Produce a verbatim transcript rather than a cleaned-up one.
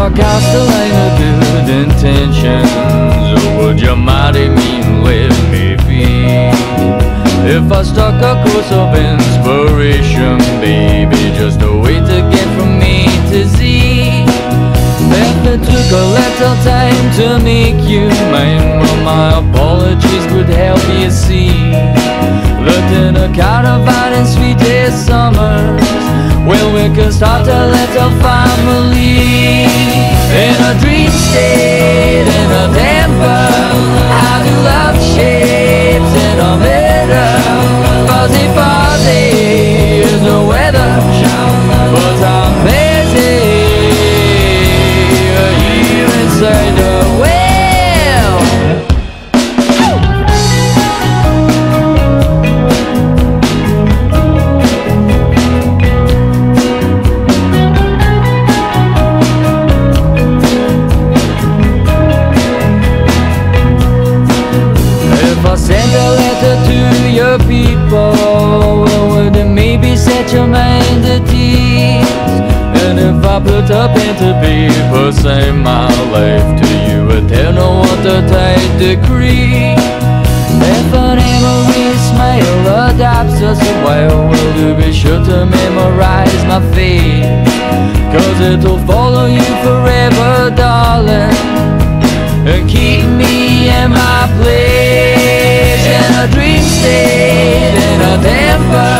forecast a line of good intentions, or would your mighty mean let me be? If I struck a course of inspiration, baby, just a way to get from me to Z. If it took a little time to make you mine, well, my apologies could help you see that in a caravan in sweetest summers, well, we could start a little family. In a dream state, in a temper, I do love shapes in a mirror. Fuzzy fuzzy is the weather, but I'm busy here inside the well. If I send a letter to your people, well, would it maybe set your mind at ease? And if I put a pen to paper, say my life to you, eternal watertight decree. If an memory smile adapts us well, will you be sure to memorize my fate? Cause it'll follow you forever, darling, and keep me in my place. In a dream state, in a temper,